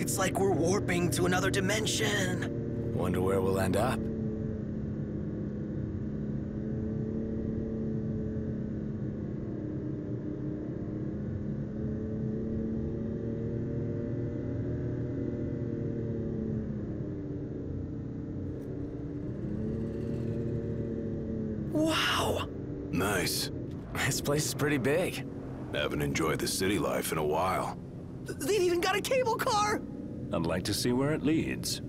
It's like we're warping to another dimension. Wonder where we'll end up. Wow! Nice. This place is pretty big. Haven't enjoyed the city life in a while. They've even got a cable car! I'd like to see where it leads.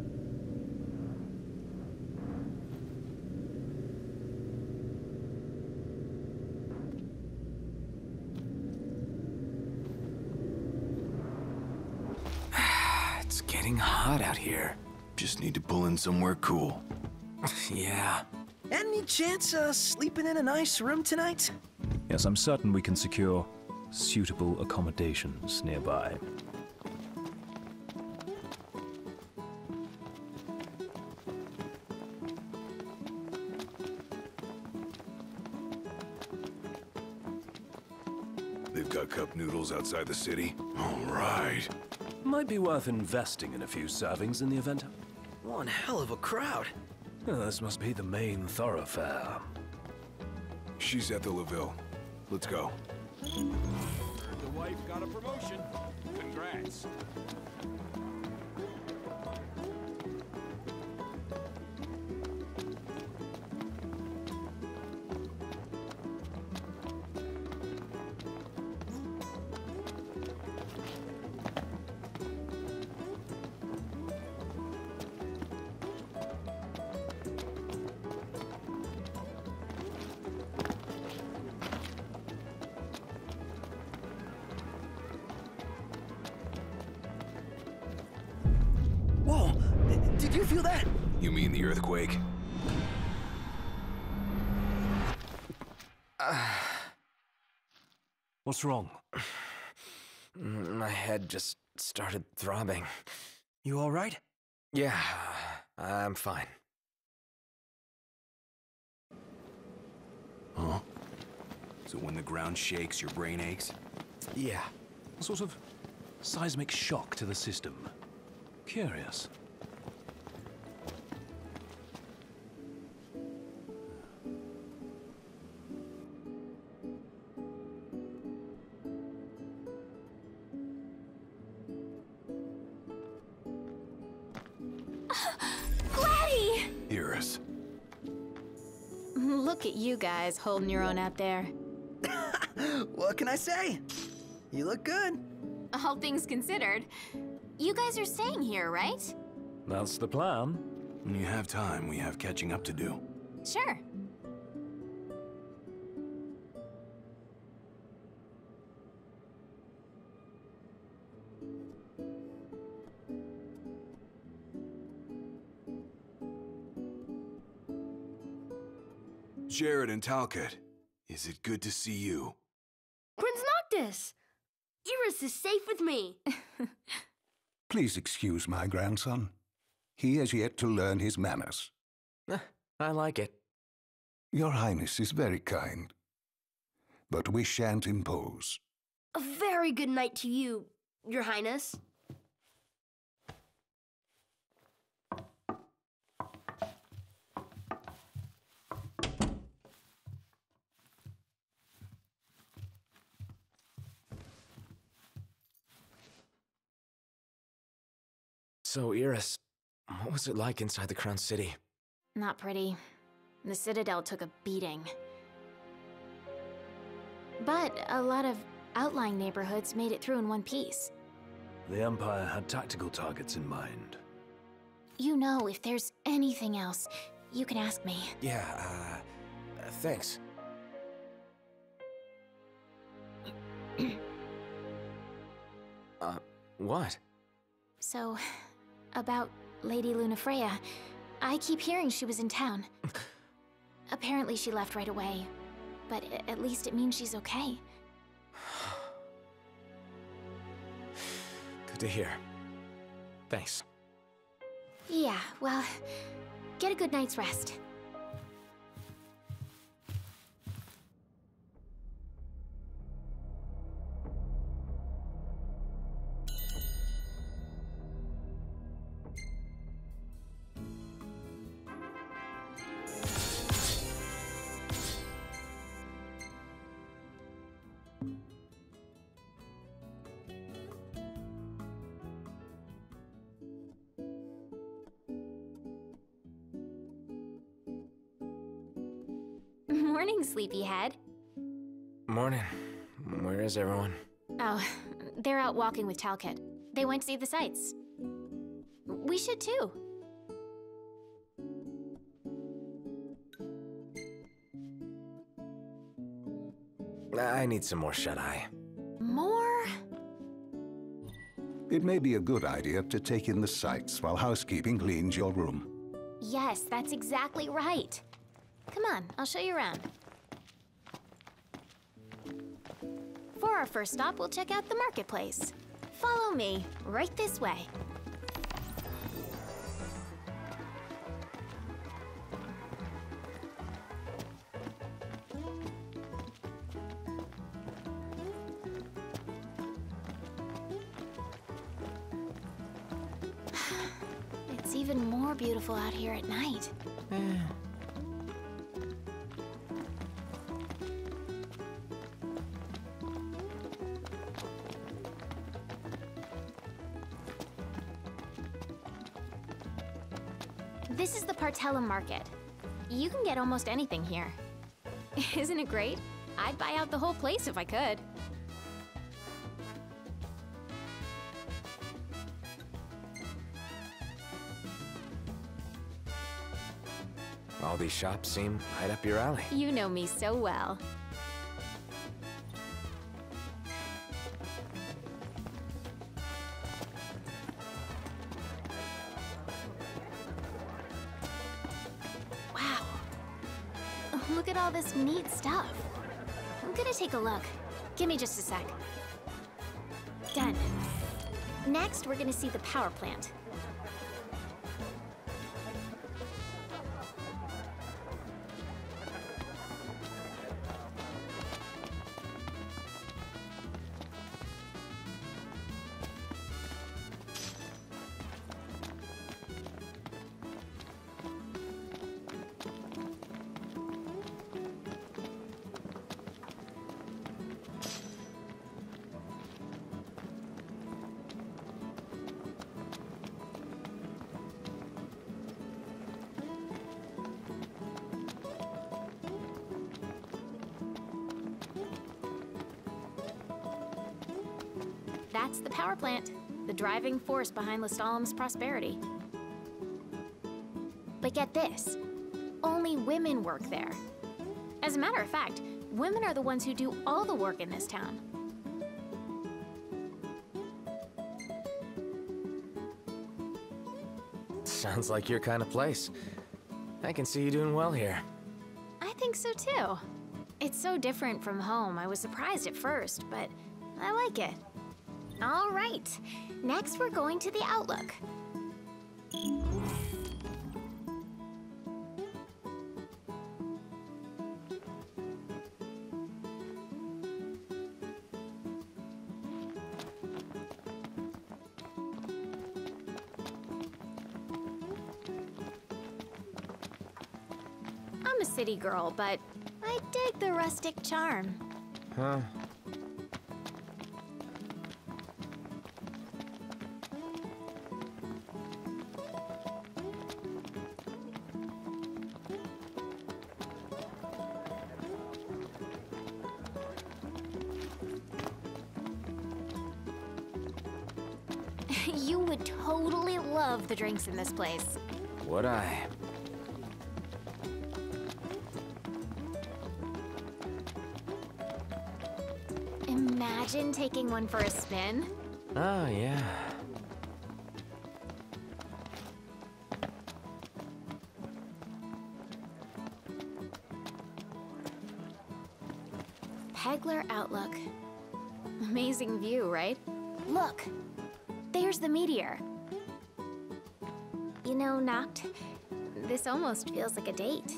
It's getting hot out here. Just need to pull in somewhere cool. Yeah. Any chance sleeping in a nice room tonight? Yes, I'm certain we can secure suitable accommodations nearby. They've got cup noodles outside the city. All right. Might be worth investing in a few servings in the event. One hell of a crowd. This must be the main thoroughfare. She's at the LaVille. Let's go. The wife got a promotion. Congrats. Whoa! Did you feel that? You mean the earthquake? What's wrong? My head just started throbbing. You all right? Yeah, I'm fine. Huh? So when the ground shakes, your brain aches? Yeah. A sort of seismic shock to the system. Curious. Gladdy! Iris. Look at you guys holding your own out there. What can I say? You look good. All things considered, you guys are staying here, right? That's the plan. When you have time, we have catching up to do. Sure. Jared and Talcott, is it good to see you? Prince Noctis! Iris is safe with me. Please excuse my grandson. He has yet to learn his manners. I like it. Your Highness is very kind, but we shan't impose. A very good night to you, Your Highness. So, Iris, what was it like inside the Crown City? Not pretty. The Citadel took a beating. But a lot of outlying neighborhoods made it through in one piece. The Empire had tactical targets in mind. You know, if there's anything else, you can ask me. Yeah, thanks. What? So, about Lady Lunafreya, I keep hearing she was in town. Apparently she left right away, but at least it means she's okay. Good to hear. Thanks. Yeah, well, get a good night's rest. Morning, sleepyhead. Morning. Where is everyone? Oh, they're out walking with Talcott. They went to see the sights. We should too. I need some more shut-eye. More? It may be a good idea to take in the sights while housekeeping cleans your room. Yes, that's exactly right. Come on, I'll show you around. For our first stop, we'll check out the marketplace. Follow me, right this way. It's even more beautiful out here at night. This is the Partellum Market. You can get almost anything here. Isn't it great? I'd buy out the whole place if I could. All these shops seem right up your alley. You know me so well. Wow. Look at all this neat stuff. I'm gonna take a look. Give me just a sec. Done. Next, we're gonna see the power plant. That's the power plant, the driving force behind Lestalum's prosperity. But get this, only women work there. As a matter of fact, women are the ones who do all the work in this town. Sounds like your kind of place. I can see you doing well here. I think so too. It's so different from home. I was surprised at first, but I like it. All right, next we're going to the Outlook. I'm a city girl, but I dig the rustic charm. Huh? You would totally love the drinks in this place. Would I? Imagine taking one for a spin. Oh, yeah. Pegler Outlook. Amazing view, right? Look! There's the meteor. You know, Noct, this almost feels like a date.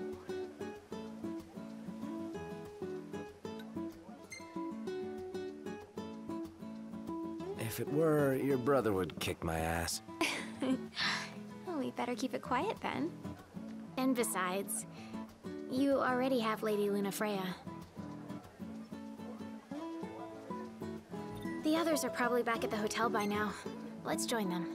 If it were, your brother would kick my ass. Well, we better keep it quiet then. And besides, you already have Lady Lunafreya. The others are probably back at the hotel by now. Let's join them.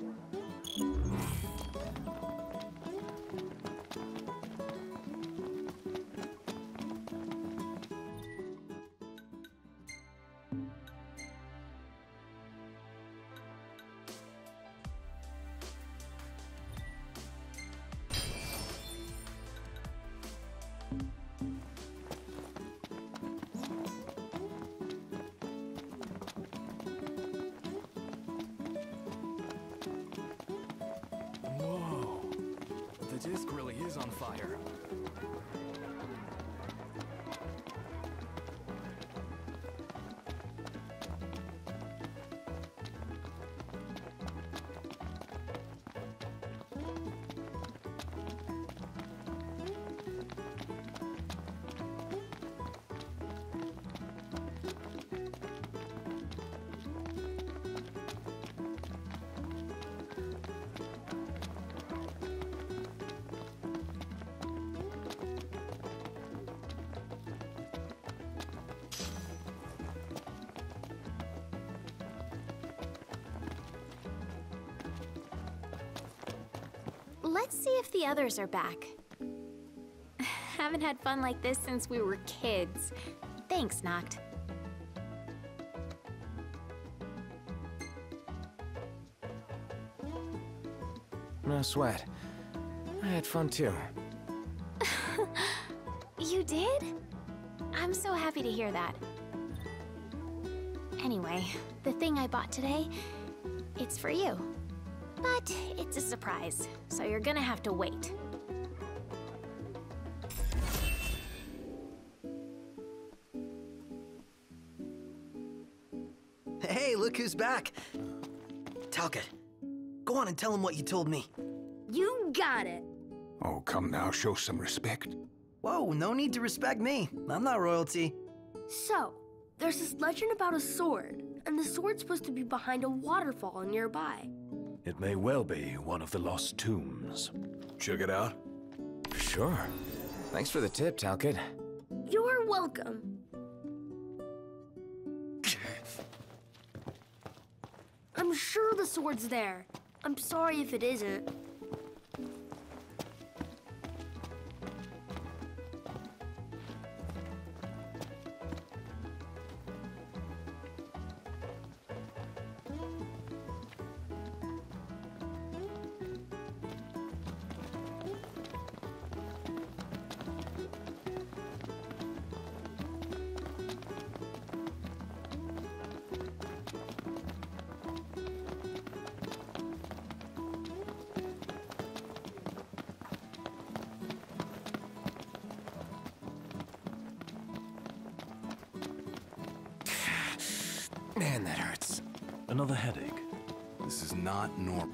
on fire. Let's see if the others are back. Haven't had fun like this since we were kids. Thanks, Noct. No sweat. I had fun too. You did? I'm so happy to hear that. Anyway, the thing I bought today, it's for you. But it's a surprise, so you're gonna have to wait. Hey, look who's back. Talcott, go on and tell him what you told me. You got it. Oh, come now, show some respect. Whoa, no need to respect me. I'm not royalty. So, there's this legend about a sword, and the sword's supposed to be behind a waterfall nearby. It may well be one of the lost tombs. Check it out. Sure. Thanks for the tip, Talcott. You're welcome. I'm sure the sword's there. I'm sorry if it isn't. Man, that hurts. Another headache. This is not normal.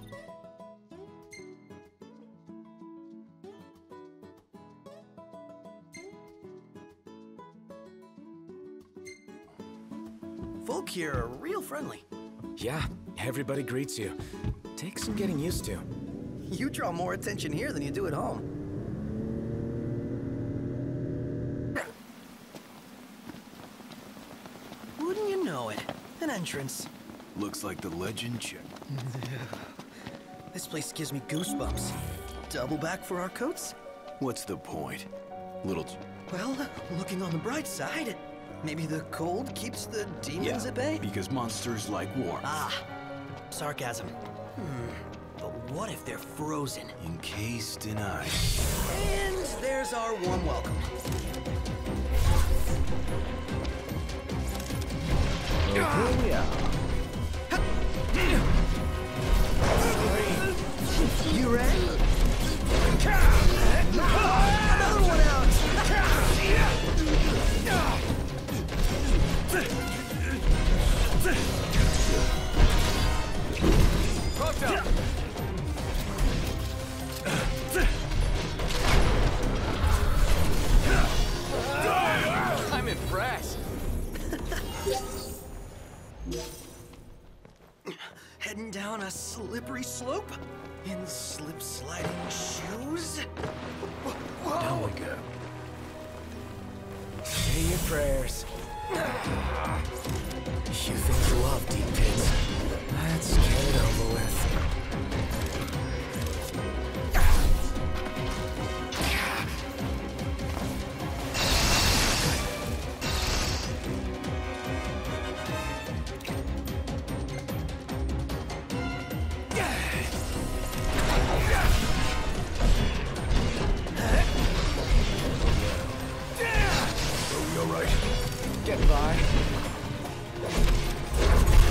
Folk here are real friendly. Yeah, everybody greets you. Takes some getting used to. You draw more attention here than you do at home. Wouldn't you know it? An entrance. Looks like the legend check. This place gives me goosebumps. Double back for our coats? What's the point? Little... Well, looking on the bright side, maybe the cold keeps the demons at bay? because monsters like warmth. Ah, sarcasm. But what if they're frozen? Encased in ice. And there's our warm welcome. Here we are. You ready? Another one out! Proto! I'm impressed. Heading down a slippery slope in slip-sliding shoes. Down we go. Say your prayers. You think you love deep pits. Let's get it over with. Are we all right? Getting by.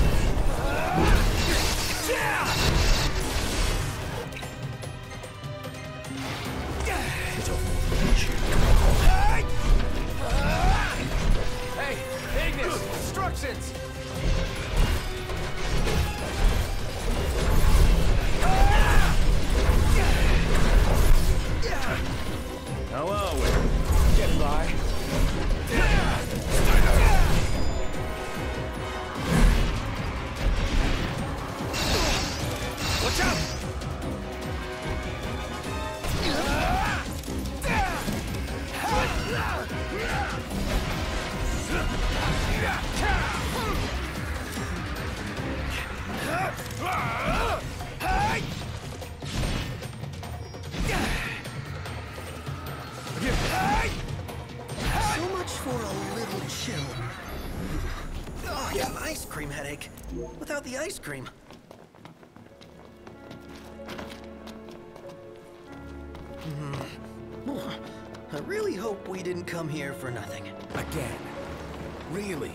So much for a little chill. Oh, I got an ice cream headache. Without the ice cream. I really hope we didn't come here for nothing. Again. Really?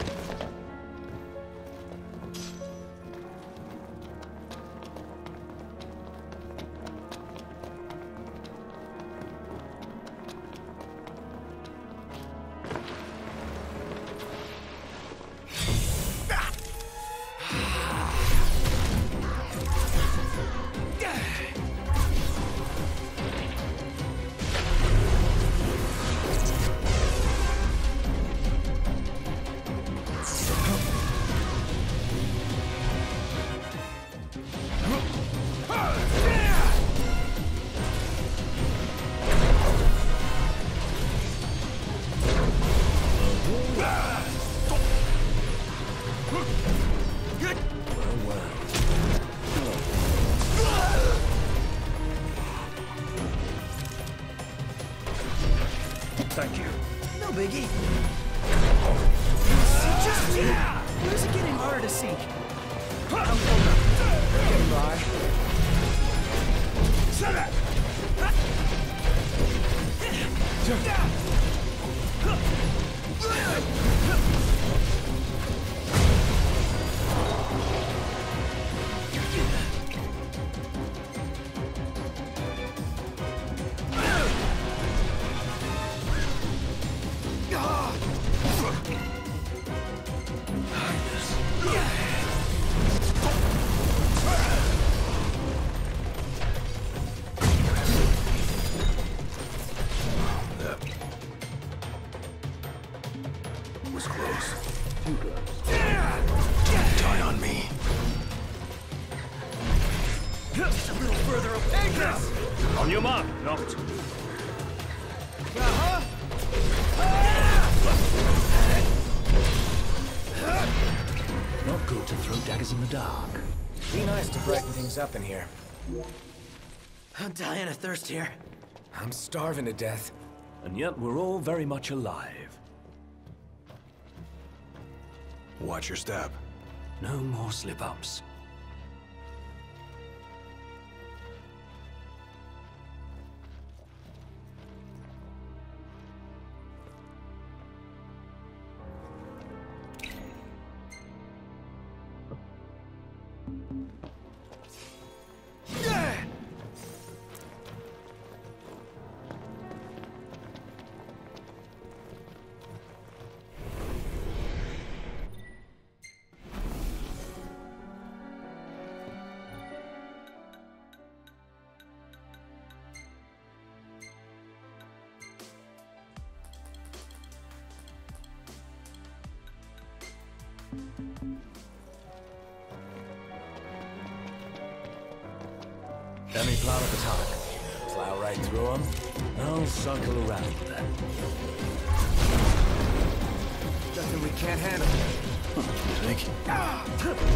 Thank you. No biggie. Just me. Why is it getting harder to see? Getting by. Shut up! Was close. Die on me. Just a little further away. On your mark, Noct. Not good to throw daggers in the dark. Be nice to brighten things up in here. I'm dying of thirst here. I'm starving to death. And yet we're all very much alive. Watch your step. No more slip-ups. Enemy plan of attack. Plow right through them. I'll cycle around then. Nothing we can't handle. Think?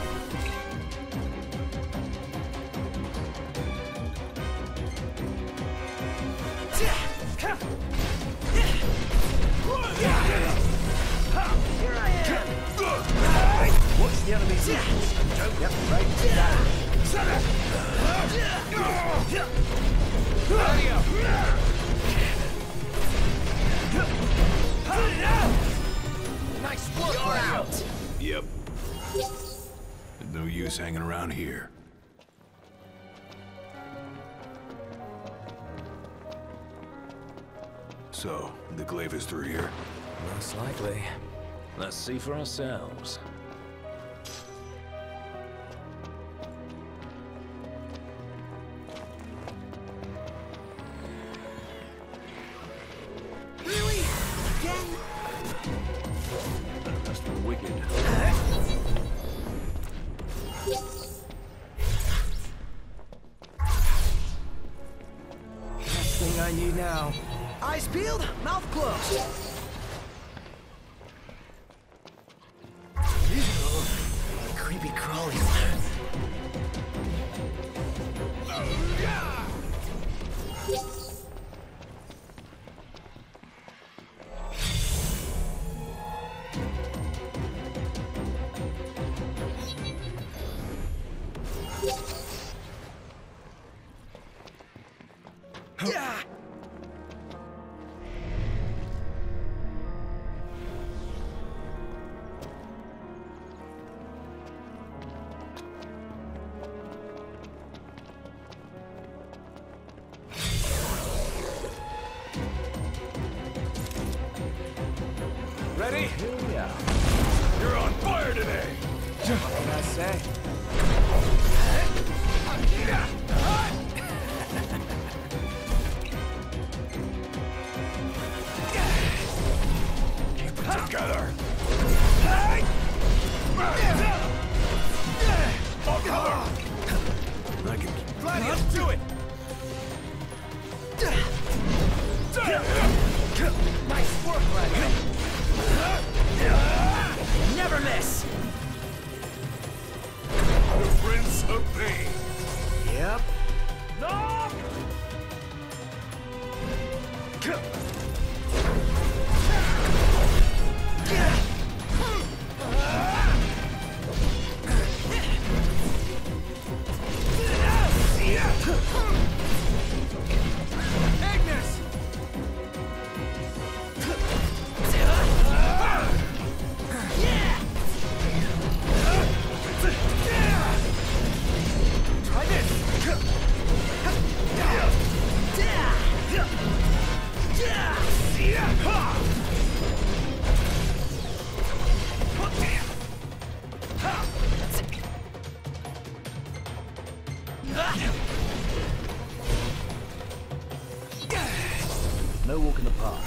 What's the enemy's weakness? Yep, right. Nice work, you're out. Yep. There's no use hanging around here. So, the glaive is through here. Most likely. Let's see for ourselves. Really? Again? That's the wicked. Last thing I need now. Eyes peeled, mouth closed. Creepy crawlies. Ready? Yeah. You're on fire today! What can I say? Keep it together! I can keep Let's do it! Nice work, Gladiator. Never miss! the Prince of Pain! Yep. Ignis! Try No walk in the park.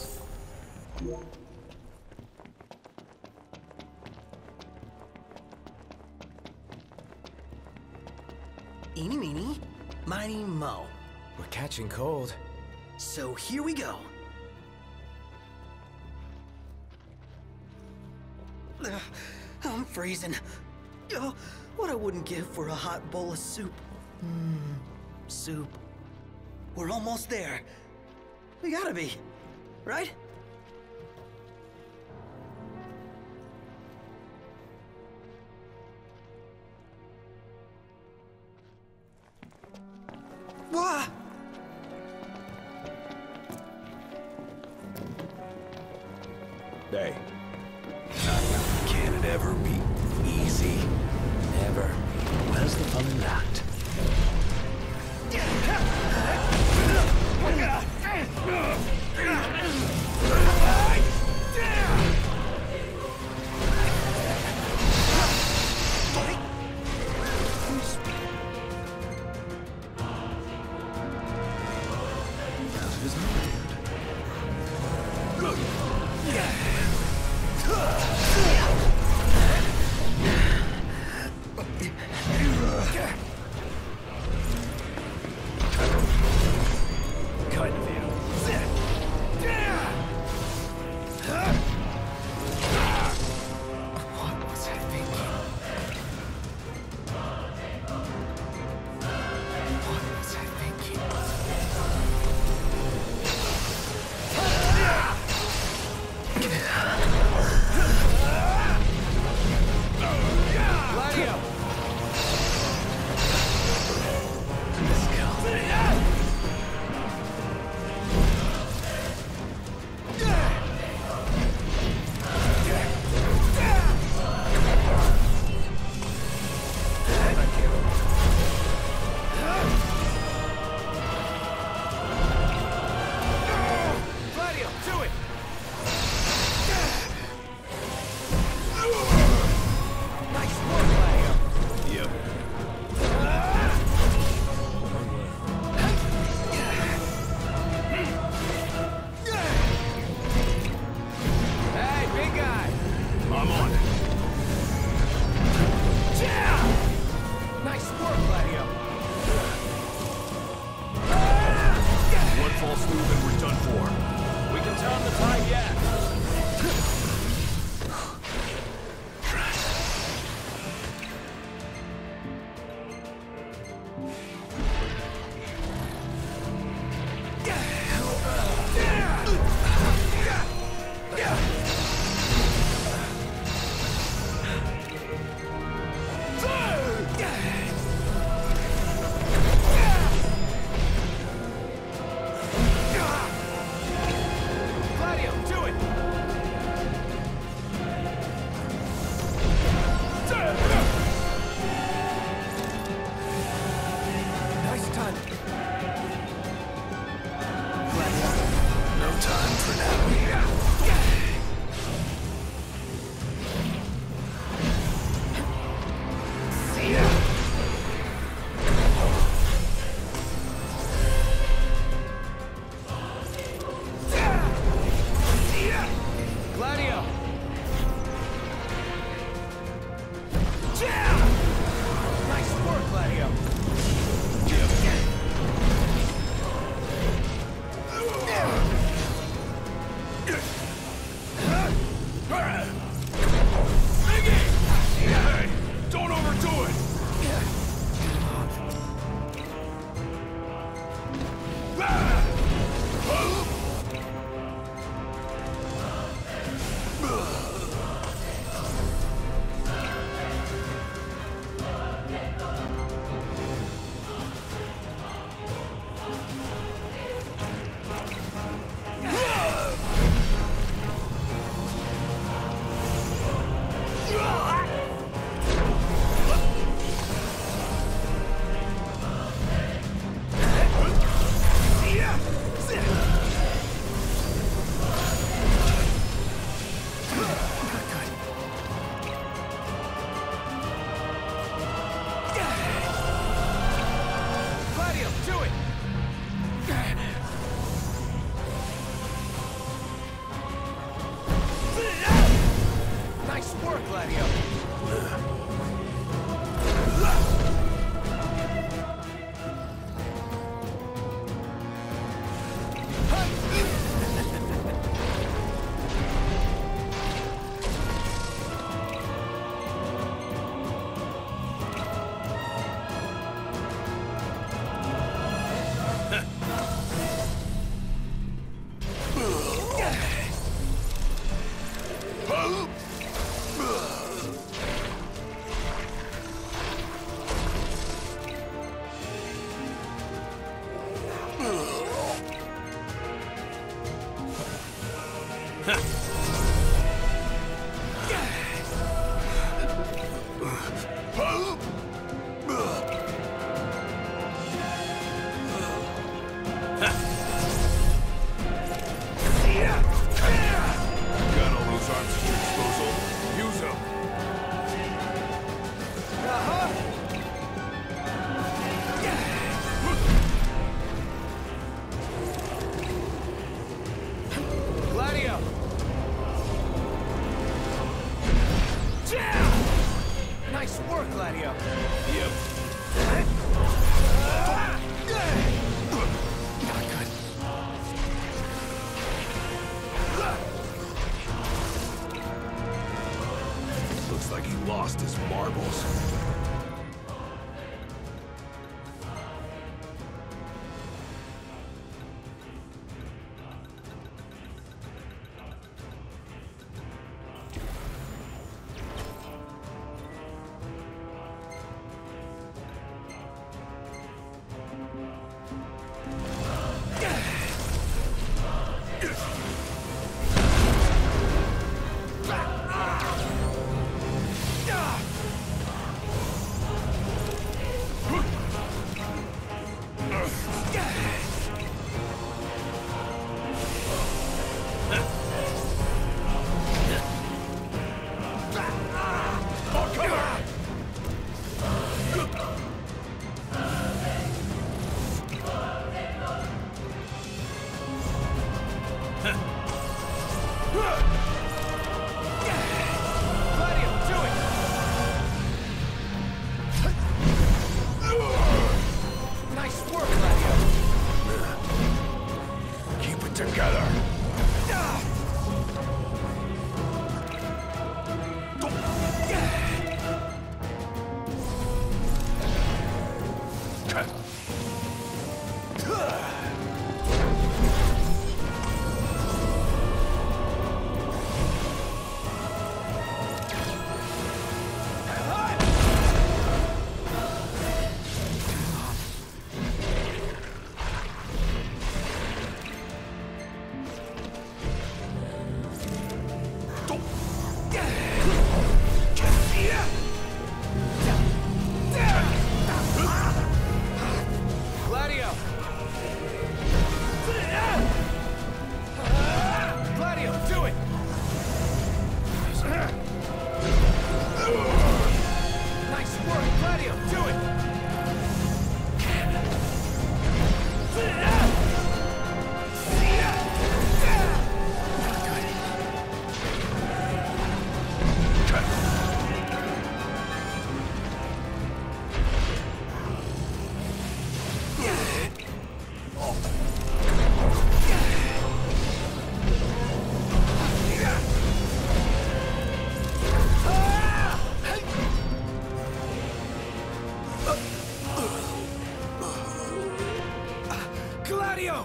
Eeny, meeny, miny, mo. We're catching cold. So here we go. Ugh, I'm freezing. Oh, what I wouldn't give for a hot bowl of soup. Soup. We're almost there. We gotta be, right? Wah! Hey. Can it ever be easy? Never. Where's the fun in that? Got all those arms at your disposal. Use them. Gladio! Nice work, Gladio. Yep. Not good. Looks like he lost his marbles. Gladio, do it! Nice work, Gladio. Keep it together. Gladio! Gladio, do it! Nice work, Gladio, do it! Gladio!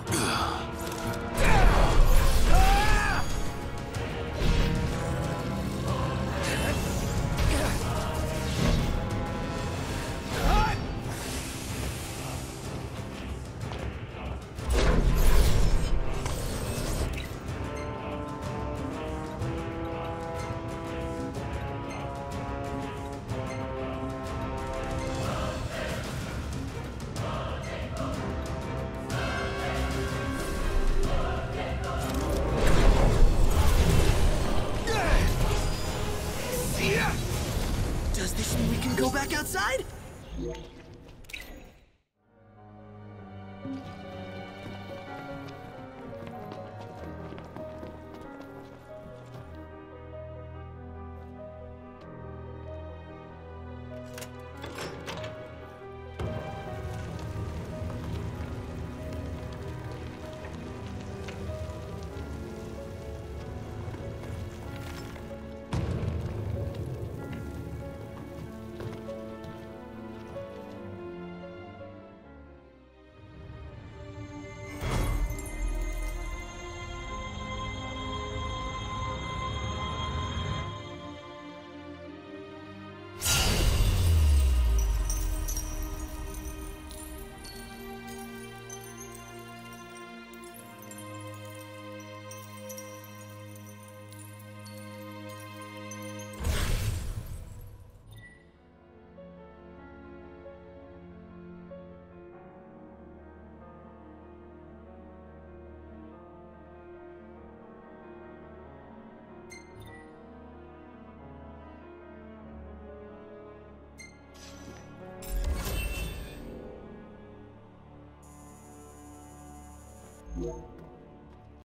Does this mean we can go back outside?